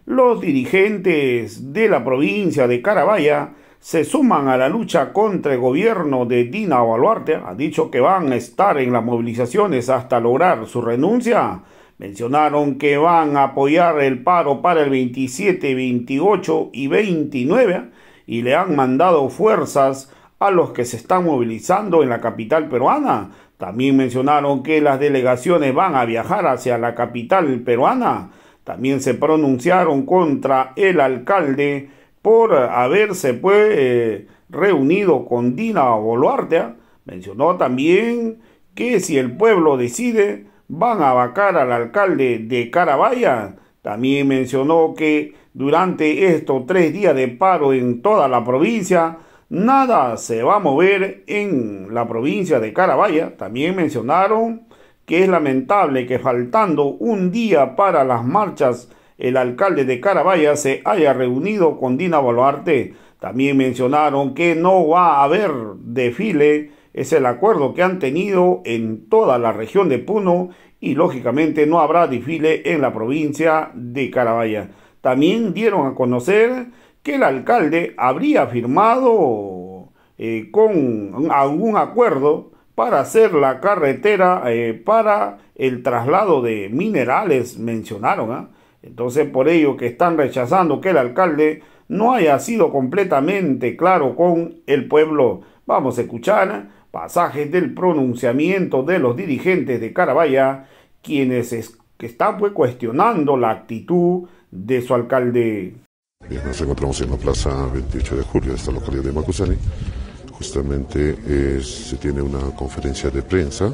Los dirigentes de la provincia de Carabaya se suman a la lucha contra el gobierno de Dina Boluarte. Ha dicho que van a estar en las movilizaciones hasta lograr su renuncia. Mencionaron que van a apoyar el paro para el 27, 28 y 29 y le han mandado fuerzas a los que se están movilizando en la capital peruana. También mencionaron que las delegaciones van a viajar hacia la capital peruana. También se pronunciaron contra el alcalde por haberse reunido con Dina Boluarte. Mencionó también que si el pueblo decide, van a vacar al alcalde de Carabaya. También mencionó que durante estos 3 días de paro en toda la provincia, nada se va a mover en la provincia de Carabaya. También mencionaron que es lamentable que faltando un día para las marchas, el alcalde de Carabaya se haya reunido con Dina Boluarte. También mencionaron que no va a haber desfile, es el acuerdo que han tenido en toda la región de Puno y lógicamente no habrá desfile en la provincia de Carabaya. También dieron a conocer que el alcalde habría firmado con algún acuerdo para hacer la carretera para el traslado de minerales, mencionaron. Entonces, por ello que están rechazando que el alcalde no haya sido completamente claro con el pueblo. Vamos a escuchar pasajes del pronunciamiento de los dirigentes de Carabaya, quienes están cuestionando la actitud de su alcalde. Bien, nos encontramos en la plaza 28 de julio de esta localidad de Macusani. Justamente se tiene una conferencia de prensa.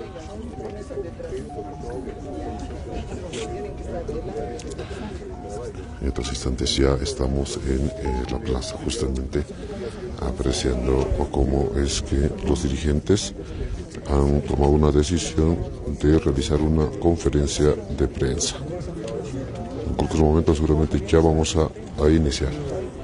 En otros instantes ya estamos en la plaza, justamente apreciando cómo es que los dirigentes han tomado una decisión de realizar una conferencia de prensa. En cualquier momento seguramente ya vamos a iniciar.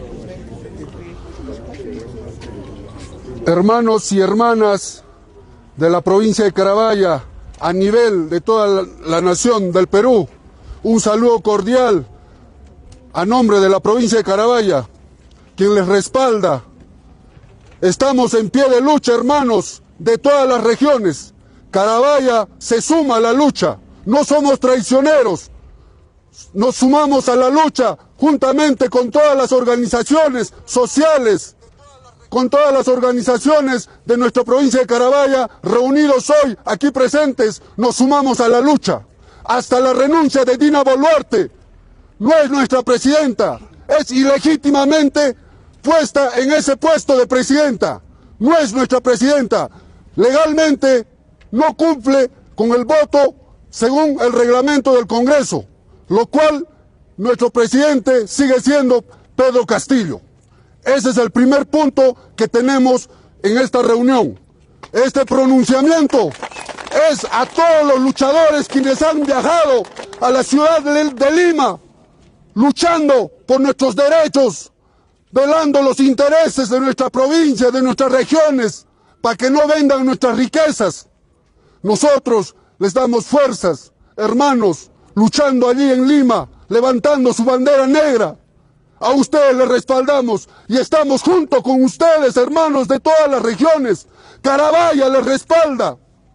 Hermanos y hermanas de la provincia de Carabaya, a nivel de toda la nación del Perú, un saludo cordial a nombre de la provincia de Carabaya, quien les respalda. Estamos en pie de lucha, hermanos, de todas las regiones. Carabaya se suma a la lucha, no somos traicioneros. Nos sumamos a la lucha juntamente con todas las organizaciones sociales, con todas las organizaciones de nuestra provincia de Carabaya, reunidos hoy, aquí presentes, nos sumamos a la lucha. Hasta la renuncia de Dina Boluarte. No es nuestra presidenta, es ilegítimamente puesta en ese puesto de presidenta. No es nuestra presidenta. Legalmente no cumple con el voto según el reglamento del Congreso, lo cual nuestro presidente sigue siendo Pedro Castillo. Ese es el primer punto que tenemos en esta reunión. Este pronunciamiento es a todos los luchadores quienes han viajado a la ciudad de Lima, luchando por nuestros derechos, velando los intereses de nuestra provincia, de nuestras regiones, para que no vendan nuestras riquezas. Nosotros les damos fuerzas, hermanos, luchando allí en Lima, levantando su bandera negra. A ustedes les respaldamos y estamos junto con ustedes, hermanos de todas las regiones. Carabaya les respalda.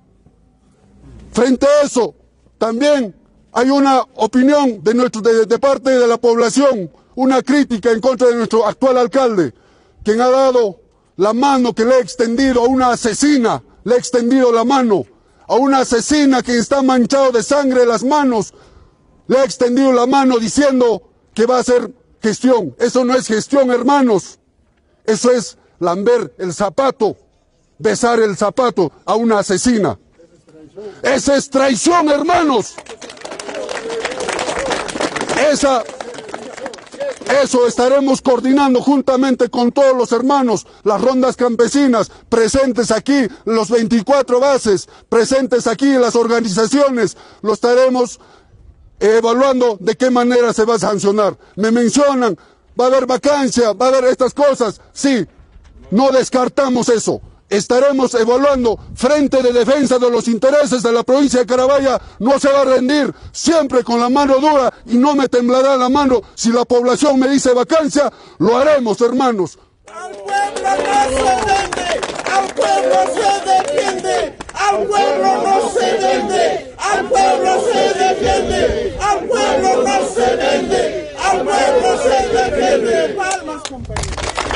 Frente a eso, también hay una opinión de parte de la población, una crítica en contra de nuestro actual alcalde, quien ha dado la mano que le ha extendido a una asesina, le ha extendido la mano a una asesina que está manchado de sangre las manos, le ha extendido la mano diciendo que va a hacer gestión. Eso no es gestión, hermanos. Eso es lamber el zapato, besar el zapato a una asesina. Esa es traición, hermanos. Eso estaremos coordinando juntamente con todos los hermanos, las rondas campesinas, presentes aquí, los 24 bases, presentes aquí en las organizaciones, lo estaremos evaluando de qué manera se va a sancionar. Me mencionan, va a haber vacancia, va a haber estas cosas. Sí, no descartamos eso. estaremos evaluando. Frente de Defensa de los Intereses de la provincia de Carabaya no se va a rendir, siempre con la mano dura, y no me temblará la mano. Si la población me dice vacancia, lo haremos, hermanos. Al pueblo no se vende, al pueblo se defiende, al pueblo no se vende, al pueblo se defiende, al pueblo no se vende, al pueblo se defiende. Palmas, compañeros.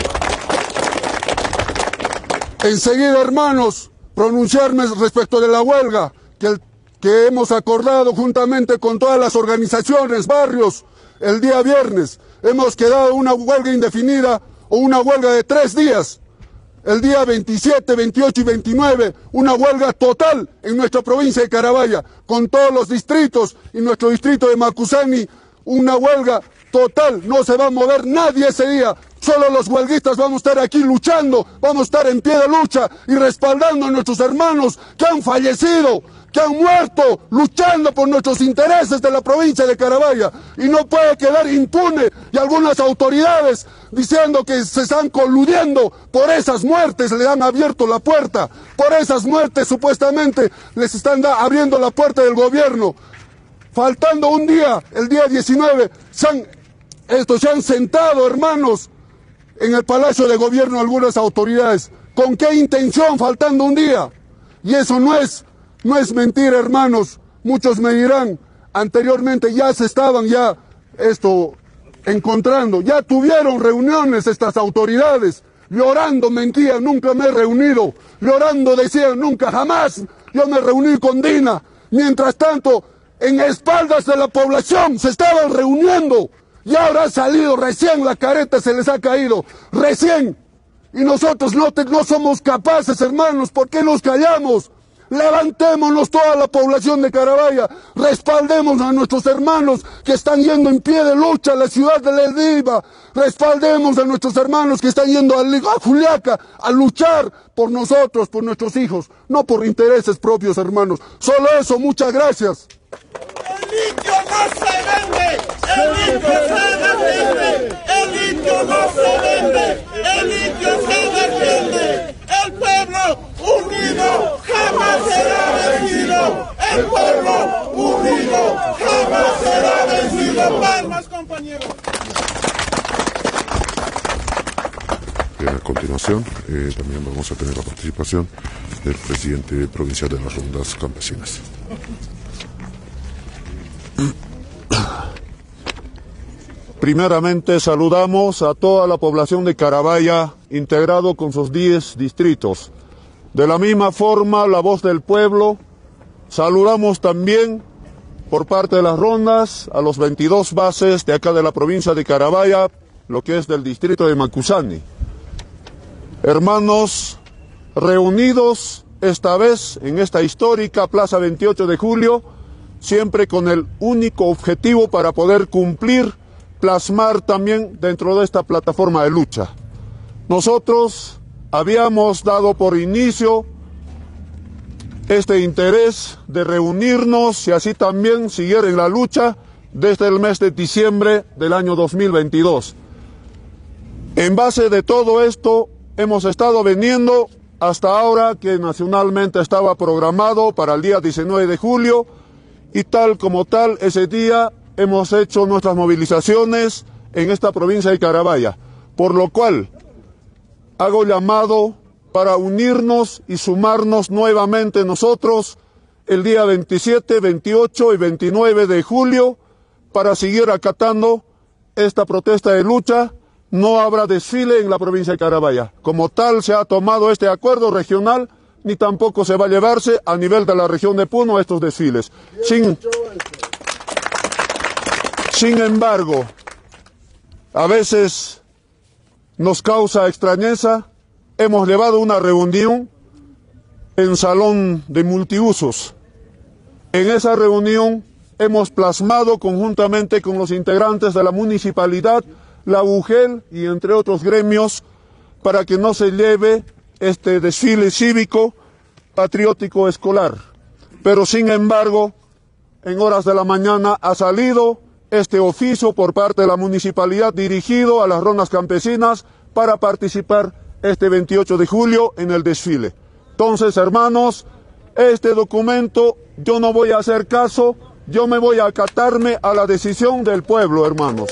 Enseguida, hermanos, pronunciarme respecto de la huelga que hemos acordado juntamente con todas las organizaciones, barrios, el día viernes. Hemos quedado una huelga indefinida o una huelga de 3 días. El día 27, 28 y 29, una huelga total en nuestra provincia de Carabaya, con todos los distritos y nuestro distrito de Macusani, una huelga total. No se va a mover nadie ese día. Solo los huelguistas vamos a estar aquí luchando, vamos a estar en pie de lucha y respaldando a nuestros hermanos que han fallecido, que han muerto, luchando por nuestros intereses de la provincia de Carabaya. Y no puede quedar impune, y algunas autoridades diciendo que se están coludiendo por esas muertes, le han abierto la puerta, por esas muertes supuestamente les están abriendo la puerta del gobierno. Faltando un día, el día 19, se han sentado, hermanos, en el Palacio de Gobierno algunas autoridades. ¿Con qué intención? Faltando un día. Y eso no es mentira, hermanos. Muchos me dirán, anteriormente ya se estaban encontrando, ya tuvieron reuniones estas autoridades. Llorando mentían, nunca me he reunido. Llorando decían, nunca, jamás yo me reuní con Dina. Mientras tanto, en espaldas de la población se estaban reuniendo. Y ahora ha salido recién, la careta se les ha caído, recién. Y nosotros no somos capaces, hermanos. ¿Por qué nos callamos? Levantémonos toda la población de Carabaya, respaldemos a nuestros hermanos que están yendo en pie de lucha a la ciudad de Lediva, respaldemos a nuestros hermanos que están yendo a Juliaca a luchar por nosotros, por nuestros hijos, no por intereses propios, hermanos. Solo eso, muchas gracias. El litio no se vende, el litio se defiende, el litio no se vende, el litio se defiende. El pueblo unido jamás será vencido, el pueblo unido jamás será vencido. Palmas, compañeros. Bien, a continuación también vamos a tener la participación del presidente provincial de las Rondas Campesinas. Primeramente saludamos a toda la población de Carabaya, integrado con sus 10 distritos. De la misma forma, la voz del pueblo, saludamos también por parte de las rondas a los 22 bases de acá de la provincia de Carabaya, lo que es del distrito de Macusani. Hermanos, reunidos esta vez en esta histórica Plaza 28 de Julio, siempre con el único objetivo para poder cumplir, plasmar también dentro de esta plataforma de lucha. Nosotros habíamos dado por inicio este interés de reunirnos y así también seguir en la lucha desde el mes de diciembre del año 2022. En base de todo esto, hemos estado veniendo hasta ahora que nacionalmente estaba programado para el día 19 de julio y tal como tal, ese día hemos hecho nuestras movilizaciones en esta provincia de Carabaya, por lo cual hago llamado para unirnos y sumarnos nuevamente nosotros el día 27, 28 y 29 de julio para seguir acatando esta protesta de lucha. No habrá desfile en la provincia de Carabaya. Como tal se ha tomado este acuerdo regional, ni tampoco se va a llevarse a nivel de la región de Puno estos desfiles. Sin embargo, a veces nos causa extrañeza. Hemos llevado una reunión en salón de multiusos. En esa reunión hemos plasmado conjuntamente con los integrantes de la municipalidad, la UGEL y entre otros gremios, para que no se lleve este desfile cívico patriótico escolar. Pero sin embargo, en horas de la mañana ha salido este oficio por parte de la municipalidad dirigido a las rondas campesinas para participar este 28 de julio en el desfile. Entonces, hermanos, este documento yo no voy a hacer caso, yo me voy a acatarme a la decisión del pueblo, hermanos.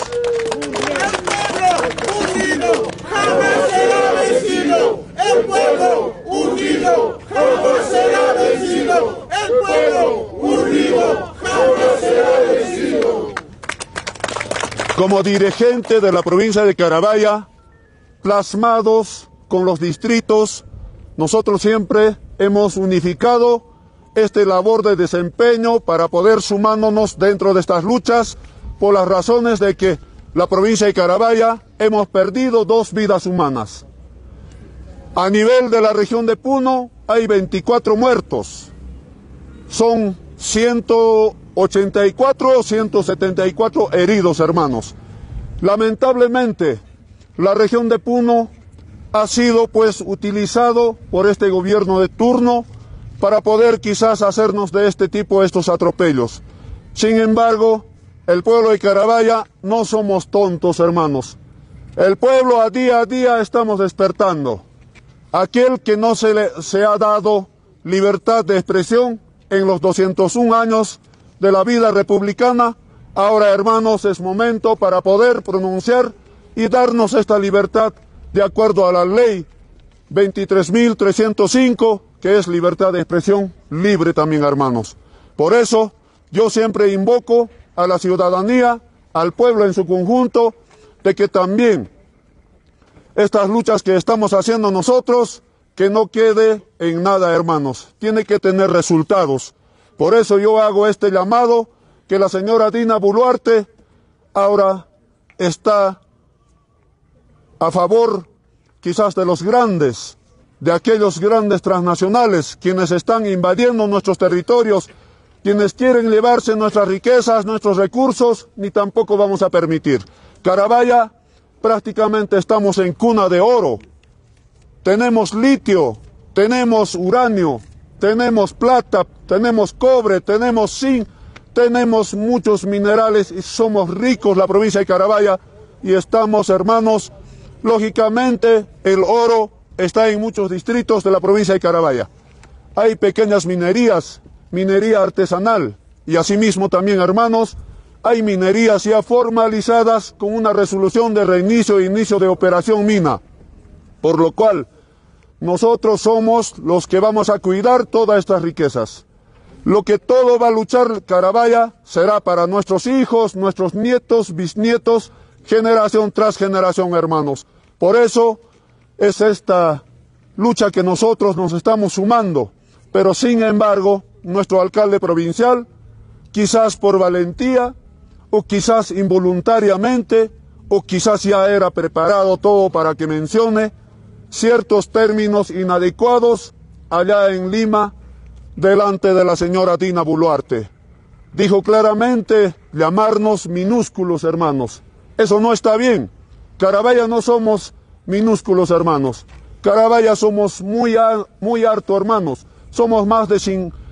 El pueblo unido jamás será vencido. El pueblo unido jamás será vencido. Como dirigente de la provincia de Carabaya, plasmados con los distritos, nosotros siempre hemos unificado este labor de desempeño para poder sumarnos dentro de estas luchas por las razones de que la provincia de Carabaya hemos perdido 2 vidas humanas. A nivel de la región de Puno hay 24 muertos. Son 184 o 174 heridos, hermanos. Lamentablemente, la región de Puno ha sido pues utilizado por este gobierno de turno para poder quizás hacernos de este tipo estos atropellos. Sin embargo, el pueblo de Carabaya no somos tontos, hermanos. El pueblo a día estamos despertando. Aquel que no se ha dado libertad de expresión en los 201 años de la vida republicana, ahora, hermanos, es momento para poder pronunciar y darnos esta libertad de acuerdo a la ley 23.305, que es libertad de expresión libre también, hermanos. Por eso, yo siempre invoco a la ciudadanía, al pueblo en su conjunto, de que también estas luchas que estamos haciendo nosotros, que no quede en nada, hermanos. Tiene que tener resultados. Por eso yo hago este llamado, que la señora Dina Boluarte ahora está a favor quizás de los grandes, de aquellos grandes transnacionales, quienes están invadiendo nuestros territorios, quienes quieren llevarse nuestras riquezas, nuestros recursos, ni tampoco vamos a permitir. Carabaya, prácticamente estamos en cuna de oro. Tenemos litio, tenemos uranio, tenemos plata, tenemos cobre, tenemos zinc, tenemos muchos minerales y somos ricos la provincia de Carabaya y estamos, hermanos, lógicamente el oro está en muchos distritos de la provincia de Carabaya. Hay pequeñas minerías, minería artesanal y asimismo también, hermanos, hay minerías ya formalizadas con una resolución de reinicio e inicio de operación mina, por lo cual nosotros somos los que vamos a cuidar todas estas riquezas. Lo que todo va a luchar Carabaya será para nuestros hijos, nuestros nietos, bisnietos, generación tras generación, hermanos. Por eso es esta lucha que nosotros nos estamos sumando, pero sin embargo, nuestro alcalde provincial, quizás por valentía, o quizás involuntariamente, o quizás ya era preparado todo para que mencione ciertos términos inadecuados allá en Lima, delante de la señora Dina Boluarte. Dijo claramente llamarnos minúsculos, hermanos. Eso no está bien. Carabaya no somos minúsculos, hermanos. Carabaya somos muy harto, hermanos. Somos más de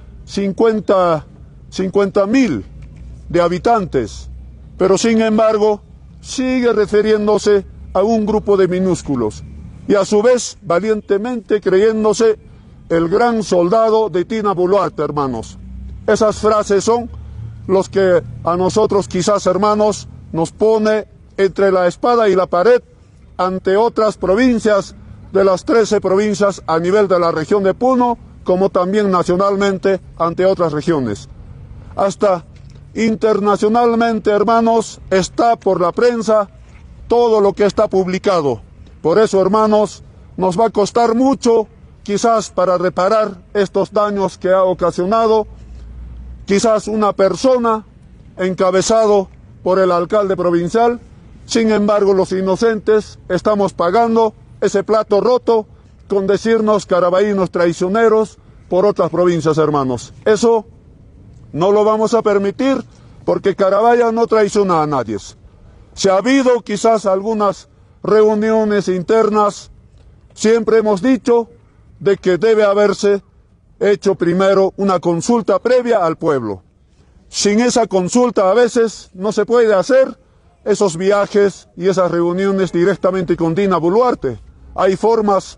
50.000 de habitantes. Pero sin embargo, sigue refiriéndose a un grupo de minúsculos. Y a su vez, valientemente creyéndose el gran soldado de Dina Boluarte, hermanos. Esas frases son los que a nosotros quizás, hermanos, nos pone entre la espada y la pared ante otras provincias de las 13 provincias a nivel de la región de Puno, como también nacionalmente ante otras regiones. Hasta internacionalmente, hermanos, está por la prensa todo lo que está publicado. Por eso, hermanos, nos va a costar mucho, quizás para reparar estos daños que ha ocasionado, quizás una persona encabezado por el alcalde provincial. Sin embargo, los inocentes estamos pagando ese plato roto con decirnos carabaínos traicioneros por otras provincias, hermanos. Eso no lo vamos a permitir porque Carabaya no traiciona a nadie. Si ha habido quizás algunas reuniones internas, siempre hemos dicho de que debe haberse hecho primero una consulta previa al pueblo. Sin esa consulta a veces no se puede hacer esos viajes y esas reuniones directamente con Dina Boluarte. hay formas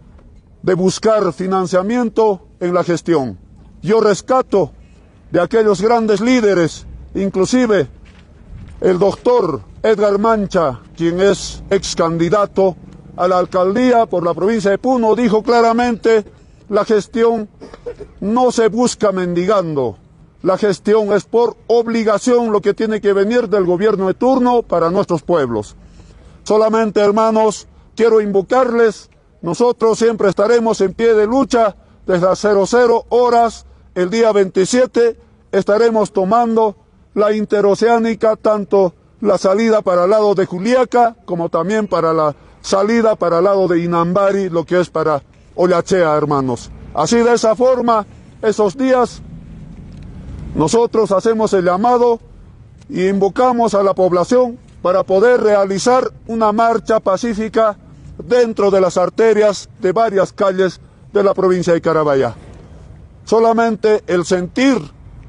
de buscar financiamiento en la gestión. Yo rescato de aquellos grandes líderes, inclusive el doctor Edgar Mancha, quien es ex candidato a la alcaldía por la provincia de Puno, dijo claramente: la gestión no se busca mendigando, la gestión es por obligación lo que tiene que venir del gobierno de turno para nuestros pueblos. Solamente, hermanos, quiero invocarles, nosotros siempre estaremos en pie de lucha desde las 00 horas, el día 27 estaremos tomando la interoceánica, tanto la salida para el lado de Juliaca como también para la salida para el lado de Inambari, lo que es para Ollachea, hermanos. Así, de esa forma, esos días nosotros hacemos el llamado y invocamos a la población para poder realizar una marcha pacífica dentro de las arterias de varias calles de la provincia de Carabaya. Solamente el sentir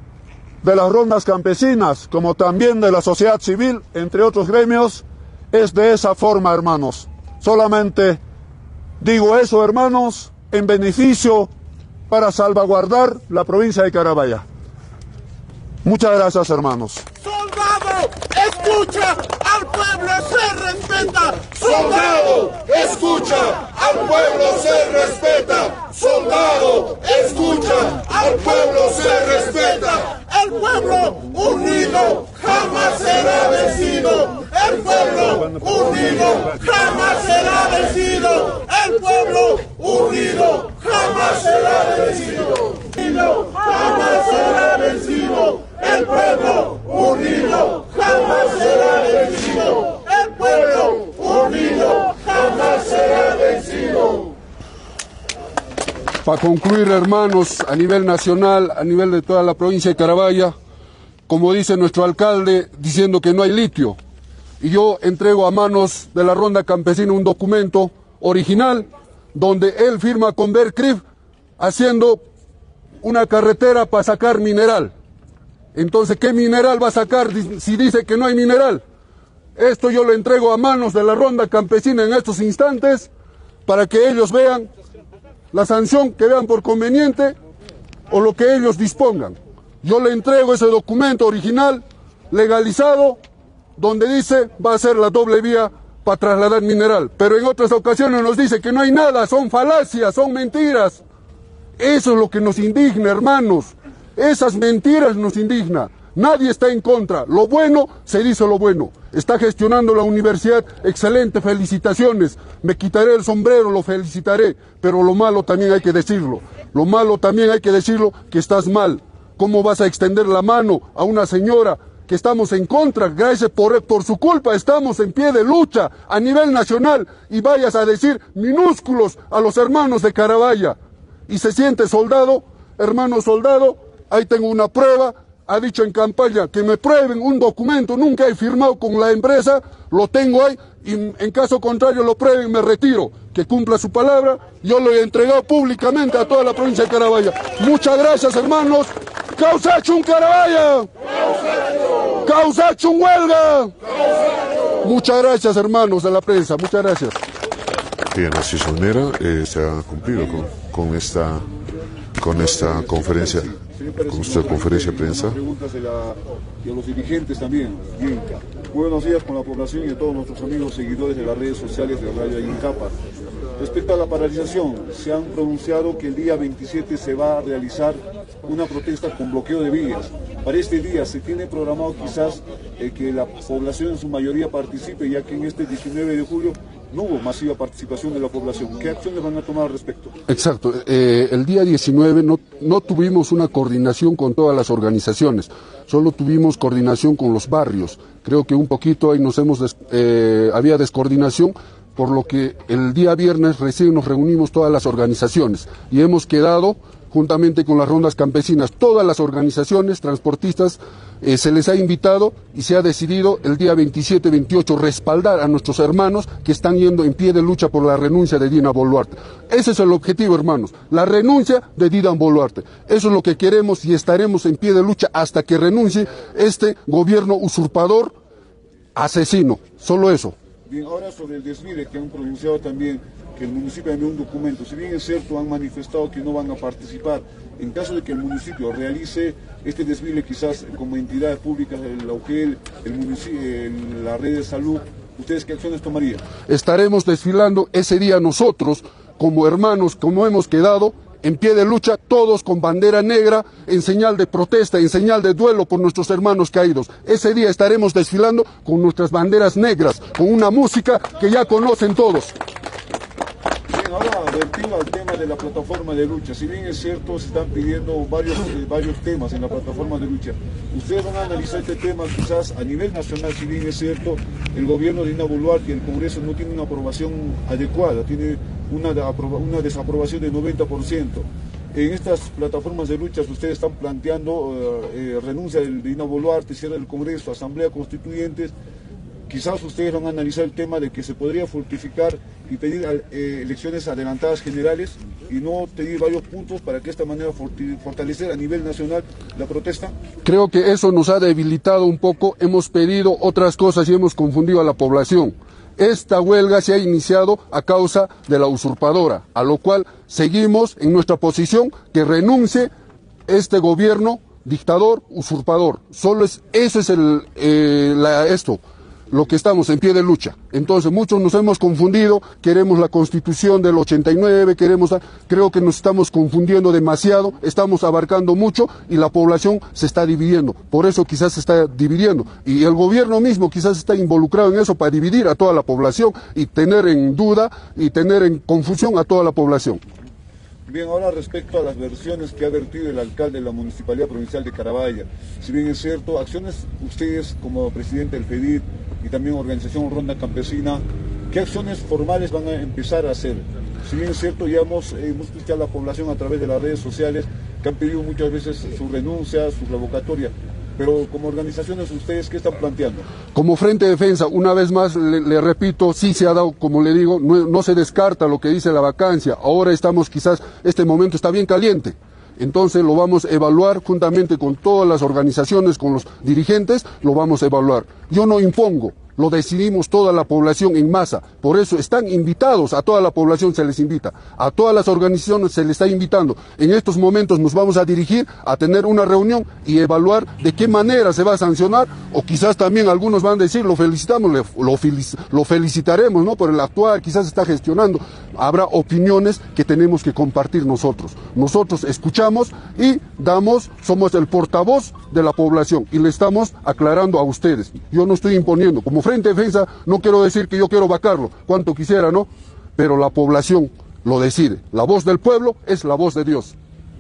de las rondas campesinas, como también de la sociedad civil, entre otros gremios, es de esa forma, hermanos. Solamente digo eso, hermanos, en beneficio para salvaguardar la provincia de Carabaya. Muchas gracias, hermanos. Soldado, escucha, al pueblo se respeta. Soldado, escucha, al pueblo se respeta. Soldado, escucha, al pueblo se respeta. El pueblo unido jamás será vencido. El pueblo unido jamás será vencido. El pueblo unido jamás será vencido. Jamás será vencido. El pueblo unido jamás será vencido. El pueblo unido jamás será vencido. Para concluir, hermanos, a nivel nacional, a nivel de toda la provincia de Carabaya, como dice nuestro alcalde, diciendo que no hay litio, y yo entrego a manos de la Ronda Campesina un documento original donde él firma con Bercrif haciendo una carretera para sacar mineral. Entonces, ¿qué mineral va a sacar si dice que no hay mineral? Esto yo lo entrego a manos de la Ronda Campesina en estos instantes para que ellos vean la sanción que vean por conveniente o lo que ellos dispongan. Yo le entrego ese documento original, legalizado, donde dice va a ser la doble vía para trasladar mineral. Pero en otras ocasiones nos dice que no hay nada, son falacias, son mentiras. Eso es lo que nos indigna, hermanos. Esas mentiras nos indigna. Nadie está en contra. Lo bueno, se dice lo bueno. Está gestionando la universidad, excelente, felicitaciones. Me quitaré el sombrero, lo felicitaré. Pero lo malo también hay que decirlo. Lo malo también hay que decirlo, que estás mal. ¿Cómo vas a extender la mano a una señora que estamos en contra? Gracias por su culpa estamos en pie de lucha a nivel nacional. Y vayas a decir minúsculos a los hermanos de Carabaya. Y se siente soldado, hermano soldado, ahí tengo una prueba. Ha dicho en campaña que me prueben un documento, nunca he firmado con la empresa, lo tengo ahí, y en caso contrario lo prueben, me retiro. Que cumpla su palabra, yo lo he entregado públicamente a toda la provincia de Carabaya. Muchas gracias, hermanos. ¡Causachun Carabaya! ¡Causachun huelga! Muchas gracias, hermanos de la prensa, muchas gracias. Bien, así su manera se ha cumplido con esta conferencia. Con esta conferencia de prensa. Preguntas y a los dirigentes también. Bien. Buenos días con la población y a todos nuestros amigos seguidores de las redes sociales de Radio Yincapa. Respecto a la paralización, se han pronunciado que el día 27 se va a realizar una protesta con bloqueo de vías. Para este día se tiene programado quizás que la población en su mayoría participe, ya que en este 19 de julio no hubo masiva participación de la población. ¿Qué acciones van a tomar al respecto? Exacto. El día 19 no tuvimos una coordinación con todas las organizaciones, solo tuvimos coordinación con los barrios. Creo que un poquito ahí había descoordinación, por lo que el día viernes recién nos reunimos todas las organizaciones y hemos quedado juntamente con las rondas campesinas, todas las organizaciones transportistas, se les ha invitado y se ha decidido el día 27-28 respaldar a nuestros hermanos que están yendo en pie de lucha por la renuncia de Dina Boluarte. Ese es el objetivo, hermanos, la renuncia de Dina Boluarte. Eso es lo que queremos y estaremos en pie de lucha hasta que renuncie este gobierno usurpador, asesino. Solo eso. Bien, ahora sobre el desfile que han pronunciado también, que el municipio envió un documento, si bien es cierto han manifestado que no van a participar, en caso de que el municipio realice este desfile quizás como entidad pública, la UGEL, el municipio, la red de salud, ¿ustedes qué acciones tomarían? Estaremos desfilando ese día nosotros, como hermanos, como hemos quedado, en pie de lucha, todos con bandera negra, en señal de protesta, en señal de duelo por nuestros hermanos caídos. Ese día estaremos desfilando con nuestras banderas negras, con una música que ya conocen todos. Bien, ahora vertido al tema de la plataforma de lucha. Si bien es cierto, se están pidiendo varios temas en la plataforma de lucha. Ustedes van a analizar este tema quizás a nivel nacional. Si bien es cierto, el gobierno de Dina Boluarte y el Congreso no tiene una aprobación adecuada, tiene una desaprobación del 90%. En estas plataformas de lucha ustedes están planteando renuncia de Dina Boluarte, cierre del Congreso, Asamblea Constituyentes. Quizás ustedes van a analizar el tema de que se podría fortificar y pedir elecciones adelantadas generales y no pedir varios puntos para que de esta manera fortalecer a nivel nacional la protesta. Creo que eso nos ha debilitado un poco, hemos pedido otras cosas y hemos confundido a la población. Esta huelga se ha iniciado a causa de la usurpadora, a lo cual seguimos en nuestra posición que renuncie este gobierno dictador, usurpador. Solo eso es esto. Lo que estamos en pie de lucha. Entonces muchos nos hemos confundido, queremos la Constitución del 89, creo que nos estamos confundiendo demasiado, estamos abarcando mucho y la población se está dividiendo, por eso quizás se está dividiendo y el gobierno mismo quizás está involucrado en eso para dividir a toda la población y tener en duda y tener en confusión a toda la población. Bien, ahora respecto a las versiones que ha vertido el alcalde de la Municipalidad Provincial de Carabaya, si bien es cierto, acciones ustedes como presidente del FEDIT y también organización Ronda Campesina, ¿qué acciones formales van a empezar a hacer? Si bien es cierto, ya hemos escuchado a la población a través de las redes sociales que han pedido muchas veces su renuncia, su revocatoria. Pero como organizaciones, ¿ustedes qué están planteando? Como Frente de Defensa, una vez más le repito, sí se ha dado, como le digo, no se descarta lo que dice la vacancia. Ahora estamos quizás, este momento está bien caliente. Entonces lo vamos a evaluar juntamente con todas las organizaciones, con los dirigentes, lo vamos a evaluar. Yo no impongo, lo decidimos toda la población en masa. Por eso están invitados, a toda la población se les invita, a todas las organizaciones se les está invitando. En estos momentos nos vamos a dirigir a tener una reunión y evaluar de qué manera se va a sancionar, o quizás también algunos van a decir, lo felicitamos, lo felicitaremos, ¿no? Por el actuar, quizás está gestionando. Habrá opiniones que tenemos que compartir nosotros. Nosotros escuchamos y somos el portavoz de la población y le estamos aclarando a ustedes. Yo no estoy imponiendo, como Frente de Defensa no quiero decir que yo quiero vacarlo, cuanto quisiera, ¿no? Pero la población lo decide. La voz del pueblo es la voz de Dios.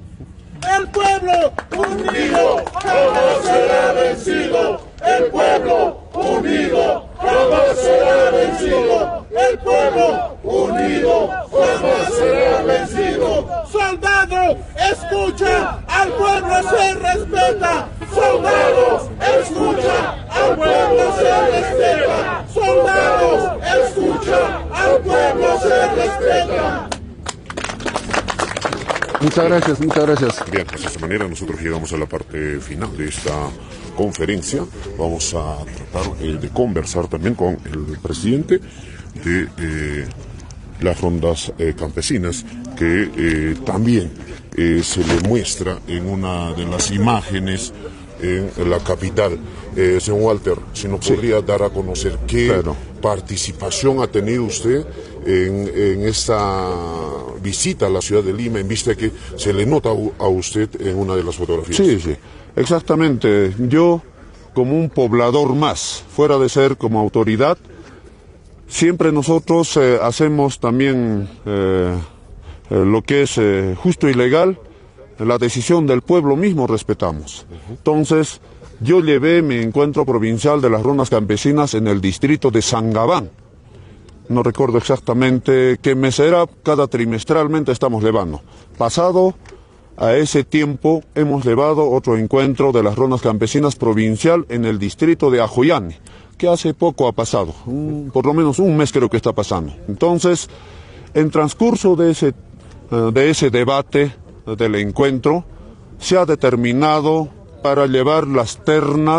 El pueblo unido jamás será vencido. El pueblo unido jamás será vencido. El pueblo unido jamás será vencido. Soldado, escucha, al pueblo se respeta. Soldados, escucha, al pueblo se respeta. Soldados, escucha, al pueblo se respeta. Muchas gracias, muchas gracias. Bien, pues de esta manera nosotros llegamos a la parte final de esta conferencia. Vamos a tratar de conversar también con el presidente de las rondas campesinas, que también se le muestra en una de las imágenes en la capital. Señor Walter, si nos podría dar a conocer qué participación ha tenido usted en esta visita a la ciudad de Lima, en vista de que se le nota a usted en una de las fotografías. Sí, exactamente. Yo, como un poblador más, fuera de ser como autoridad, siempre nosotros hacemos también lo que es justo y legal. La decisión del pueblo mismo respetamos. Entonces, yo llevé mi encuentro provincial de las rondas campesinas en el distrito de Sangabán. No recuerdo exactamente qué mes era, cada trimestralmente estamos llevando. Pasado a ese tiempo, hemos llevado otro encuentro de las rondas campesinas provincial en el distrito de Ajoyane, que hace poco ha pasado, por lo menos un mes creo que está pasando. Entonces, en transcurso de ese debate, del encuentro, se ha determinado para llevar las ternas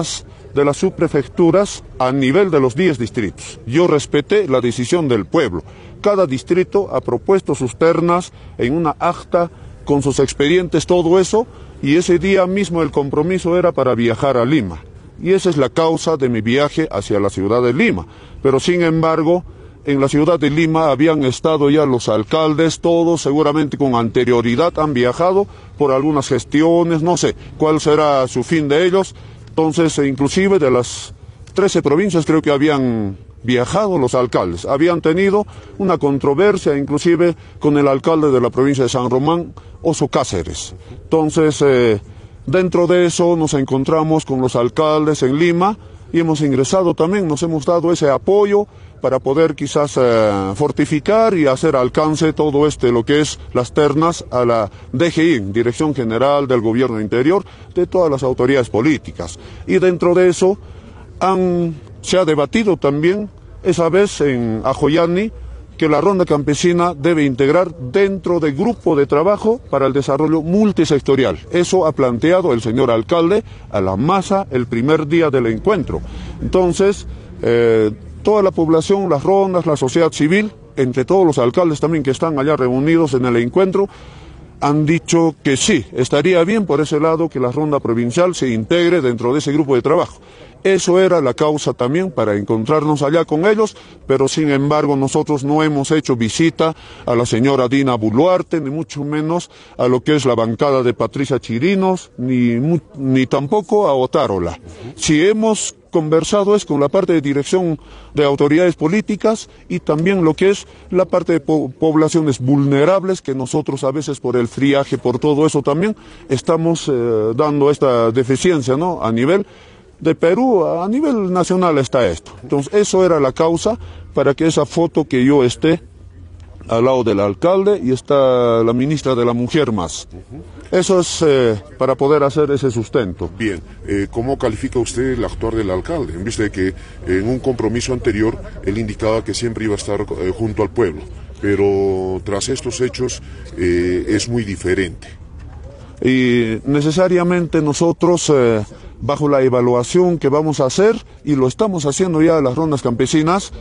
de las subprefecturas a nivel de los 10 distritos. Yo respeté la decisión del pueblo. Cada distrito ha propuesto sus ternas en una acta con sus expedientes, todo eso, y ese día mismo el compromiso era para viajar a Lima. Y esa es la causa de mi viaje hacia la ciudad de Lima. Pero sin embargo, en la ciudad de Lima habían estado ya los alcaldes, todos seguramente con anterioridad han viajado por algunas gestiones, no sé cuál será su fin de ellos. Entonces, inclusive de las 13 provincias creo que habían viajado los alcaldes. Habían tenido una controversia inclusive con el alcalde de la provincia de San Román, Oso Cáceres. Entonces, dentro de eso nos encontramos con los alcaldes en Lima y hemos ingresado también, nos hemos dado ese apoyo para poder quizás fortificar y hacer alcance todo lo que es las ternas a la DGI, Dirección General del Gobierno Interior, de todas las autoridades políticas. Y dentro de eso se ha debatido también, esa vez en Ajoyani, que la ronda campesina debe integrar dentro del grupo de trabajo para el desarrollo multisectorial. Eso ha planteado el señor alcalde a la masa el primer día del encuentro. Entonces, toda la población, las rondas, la sociedad civil, entre todos los alcaldes también que están allá reunidos en el encuentro, han dicho que sí, estaría bien por ese lado que la ronda provincial se integre dentro de ese grupo de trabajo. Eso era la causa también para encontrarnos allá con ellos, pero sin embargo nosotros no hemos hecho visita a la señora Dina Boluarte, ni mucho menos a lo que es la bancada de Patricia Chirinos, ni tampoco a Otárola. Si hemos conversado es con la parte de dirección de autoridades políticas y también lo que es la parte de poblaciones vulnerables que nosotros a veces por el friaje, por todo eso también estamos dando esta deficiencia, ¿no? A nivel de Perú, a nivel nacional está esto. Entonces eso era la causa para que esa foto que yo esté al lado del alcalde y está la ministra de la Mujer más. Eso es para poder hacer ese sustento. Bien, ¿cómo califica usted el actuar del alcalde? En vista de que en un compromiso anterior él indicaba que siempre iba a estar junto al pueblo, pero tras estos hechos es muy diferente. Y necesariamente nosotros, bajo la evaluación que vamos a hacer, y lo estamos haciendo ya en las rondas campesinas,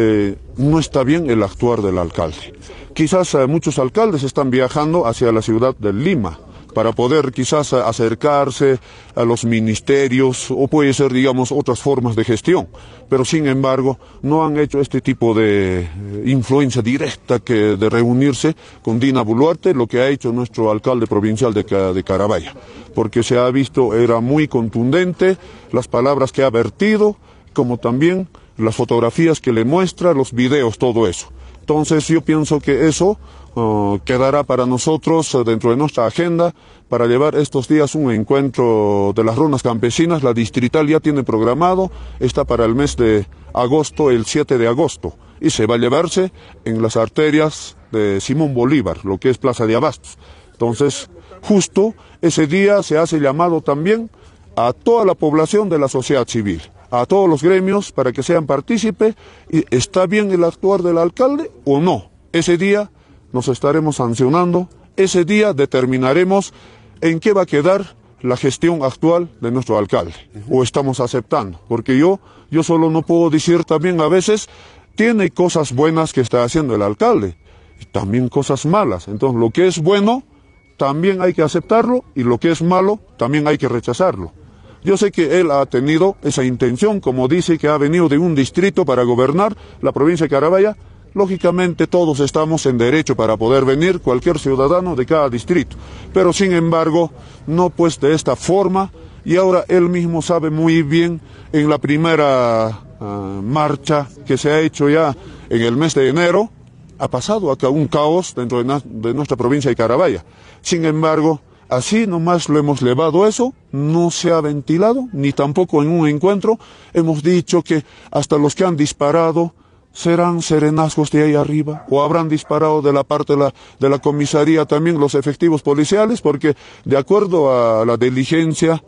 no está bien el actuar del alcalde. Quizás muchos alcaldes están viajando hacia la ciudad de Lima para poder quizás acercarse a los ministerios o puede ser, digamos, otras formas de gestión. Pero sin embargo, no han hecho este tipo de influencia directa de reunirse con Dina Boluarte, lo que ha hecho nuestro alcalde provincial de Carabaya. Porque se ha visto, era muy contundente las palabras que ha vertido, como también las fotografías que le muestra, los videos, todo eso. Entonces yo pienso que eso quedará para nosotros dentro de nuestra agenda para llevar estos días un encuentro de las rondas campesinas. La distrital ya tiene programado, está para el mes de agosto, el 7 de agosto, y se va a llevarse en las arterias de Simón Bolívar, lo que es Plaza de Abastos. Entonces, justo ese día se hace llamado también a toda la población de la sociedad civil, a todos los gremios para que sean partícipes. Y ¿está bien el actuar del alcalde o no? Ese día nos estaremos sancionando, ese día determinaremos en qué va a quedar la gestión actual de nuestro alcalde, o estamos aceptando, porque yo solo no puedo decir también a veces, tiene cosas buenas que está haciendo el alcalde, y también cosas malas. Entonces lo que es bueno también hay que aceptarlo, y lo que es malo también hay que rechazarlo. Yo sé que él ha tenido esa intención, como dice que ha venido de un distrito para gobernar la provincia de Carabaya. Lógicamente todos estamos en derecho para poder venir, cualquier ciudadano de cada distrito, pero sin embargo no pues de esta forma. Y ahora él mismo sabe muy bien, en la primera marcha que se ha hecho ya en el mes de enero, ha pasado acá un caos dentro de nuestra provincia de Carabaya. Sin embargo, así nomás lo hemos llevado eso, no se ha ventilado, ni tampoco en un encuentro hemos dicho que hasta los que han disparado serán serenazgos de ahí arriba, o habrán disparado de la parte de la comisaría también los efectivos policiales, porque de acuerdo a la diligencia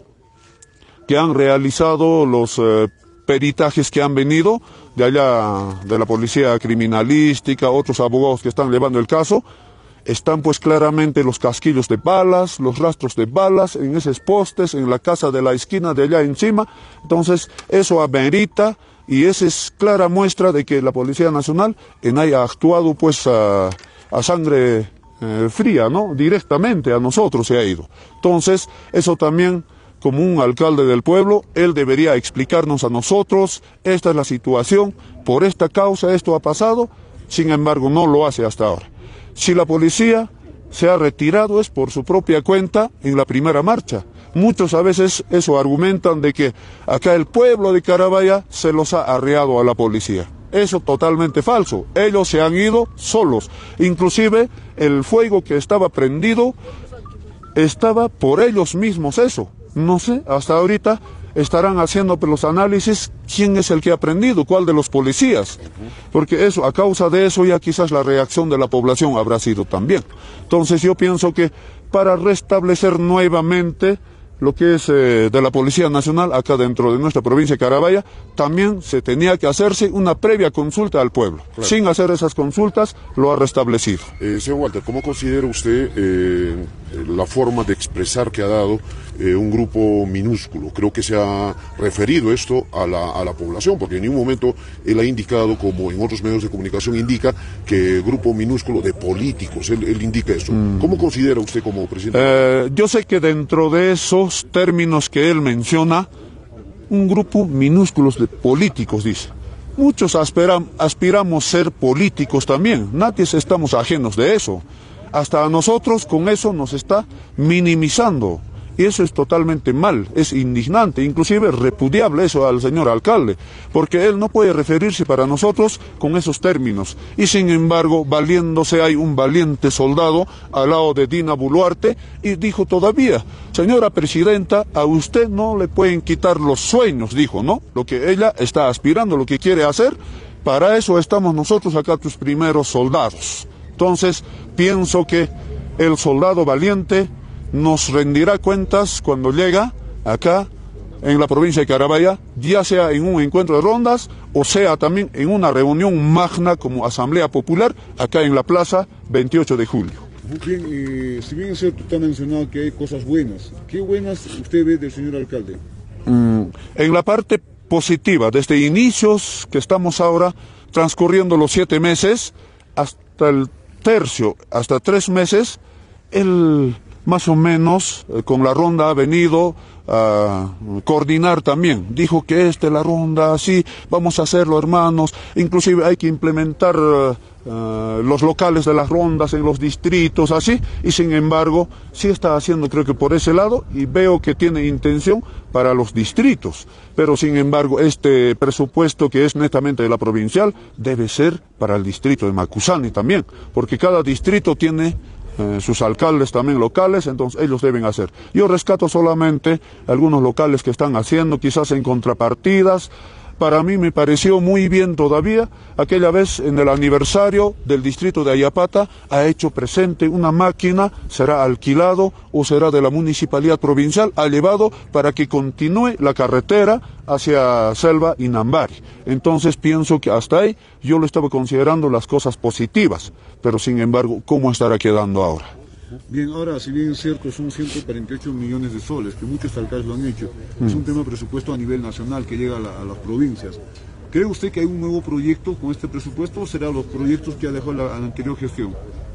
que han realizado los peritajes que han venido de allá de la policía criminalística, otros abogados que están llevando el caso, están pues claramente los casquillos de balas, los rastros de balas en esos postes, en la casa de la esquina de allá encima. Entonces eso amerita, y esa es clara muestra de que la Policía Nacional haya actuado pues a sangre fría, ¿no? Directamente a nosotros se ha ido. Entonces eso también, como un alcalde del pueblo, él debería explicarnos a nosotros: esta es la situación, por esta causa esto ha pasado. Sin embargo, no lo hace hasta ahora. Si la policía se ha retirado es por su propia cuenta en la primera marcha. Muchos a veces eso argumentan de que acá el pueblo de Carabaya se los ha arreado a la policía. Eso totalmente falso. Ellos se han ido solos. Inclusive el fuego que estaba prendido estaba por ellos mismos eso. No sé, hasta ahorita estarán haciendo los análisis quién es el que ha prendido, cuál de los policías, porque eso, a causa de eso ya quizás la reacción de la población habrá sido también. Entonces yo pienso que para restablecer nuevamente lo que es de la Policía Nacional acá dentro de nuestra provincia de Carabaya, también se tenía que hacerse una previa consulta al pueblo. Claro. Sin hacer esas consultas lo ha restablecido. Señor Walter, ¿cómo considera usted la forma de expresar que ha dado un grupo minúsculo? Creo que se ha referido esto a la población, porque en ningún momento él ha indicado, como en otros medios de comunicación indica, que grupo minúsculo de políticos, él indica eso. ¿Cómo considera usted como presidente? Yo sé que dentro de esos términos que él menciona, un grupo minúsculo de políticos, dice. Muchos aspiramos ser políticos también, nadie estamos ajenos de eso. Hasta a nosotros con eso nos está minimizando. Y eso es totalmente mal, es indignante, inclusive repudiable eso al señor alcalde, porque él no puede referirse para nosotros con esos términos. Y sin embargo, valiéndose, hay un valiente soldado al lado de Dina Boluarte, y dijo todavía: señora presidenta, a usted no le pueden quitar los sueños, dijo, ¿no? Lo que ella está aspirando, lo que quiere hacer, para eso estamos nosotros acá, tus primeros soldados. Entonces, pienso que el soldado valiente nos rendirá cuentas cuando llega acá en la provincia de Carabaya, ya sea en un encuentro de rondas o sea también en una reunión magna como Asamblea Popular acá en la plaza 28 de julio. Bien, si bien es cierto, usted ha mencionado que hay cosas buenas, ¿qué buenas usted ve del señor alcalde? En la parte positiva, desde inicios que estamos ahora transcurriendo los 7 meses hasta el tercio, hasta 3 meses, él más o menos con la ronda ha venido a coordinar también. Dijo que la ronda, así, vamos a hacerlo, hermanos. Inclusive hay que implementar los locales de las rondas en los distritos, así. Y sin embargo, sí está haciendo, creo que por ese lado, y veo que tiene intención para los distritos. Pero sin embargo, este presupuesto que es netamente de la provincial debe ser para el distrito de Macusani también, porque cada distrito tiene sus alcaldes también locales, entonces ellos deben hacer. Yo rescato solamente algunos locales que están haciendo, quizás en contrapartidas. Para mí me pareció muy bien todavía, aquella vez en el aniversario del distrito de Ayapata, ha hecho presente una máquina, será alquilado o será de la municipalidad provincial, ha llevado para que continúe la carretera hacia Selva y Nambari. Entonces pienso que hasta ahí yo lo estaba considerando las cosas positivas, pero sin embargo, ¿cómo estará quedando ahora? Bien, ahora, si bien es cierto, son 148 millones de soles, que muchos alcaldes lo han hecho, es un tema de presupuesto a nivel nacional que llega a las provincias. ¿Cree usted que hay un nuevo proyecto con este presupuesto o serán los proyectos que ha dejado la anterior gestión?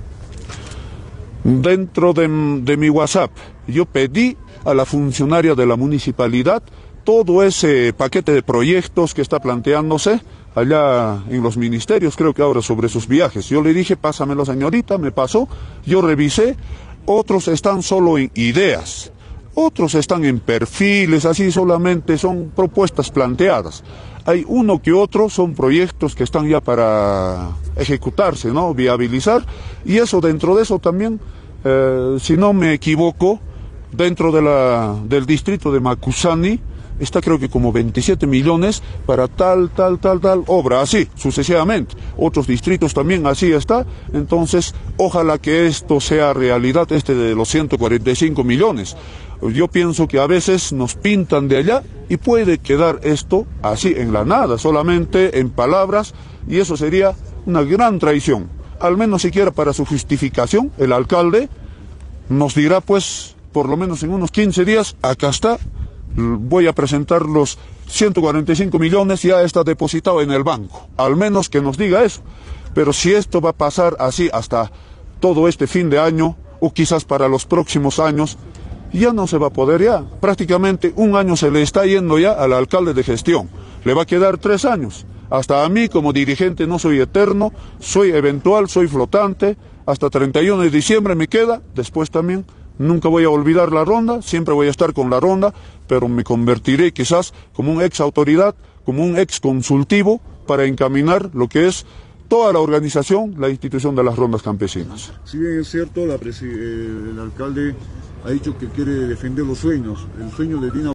Dentro de mi WhatsApp, yo pedí a la funcionaria de la municipalidad todo ese paquete de proyectos que está planteándose allá en los ministerios, creo que ahora sobre sus viajes. Yo le dije, pásamelo señorita, me pasó, yo revisé, otros están solo en ideas, otros están en perfiles, así solamente son propuestas planteadas. Hay uno que otro, son proyectos que están ya para ejecutarse, ¿no? Viabilizar, y eso, dentro de eso también, si no me equivoco, dentro del distrito de Macusani, está creo que como 27 millones para tal obra, así, sucesivamente. Otros distritos también así está. Entonces, ojalá que esto sea realidad, de los 145 millones. Yo pienso que a veces nos pintan de allá y puede quedar esto así en la nada, solamente en palabras, y eso sería una gran traición. al menos siquiera para su justificación, el alcalde nos dirá, pues, por lo menos en unos 15 días, acá está, voy a presentar los 145 millones, ya está depositado en el banco. Al menos que nos diga eso. Pero si esto va a pasar así hasta todo este fin de año, o quizás para los próximos años, ya no se va a poder ya. Prácticamente un año se le está yendo ya al alcalde de gestión. Le va a quedar 3 años. Hasta a mí como dirigente no soy eterno, soy eventual, soy flotante. Hasta 31 de diciembre me queda, después también nunca voy a olvidar la ronda, siempre voy a estar con la ronda, pero me convertiré quizás como un ex autoridad, como un ex consultivo para encaminar lo que es toda la organización, la institución de las rondas campesinas. Si bien es cierto, el alcalde ha dicho que quiere defender los sueños, el sueño de Dina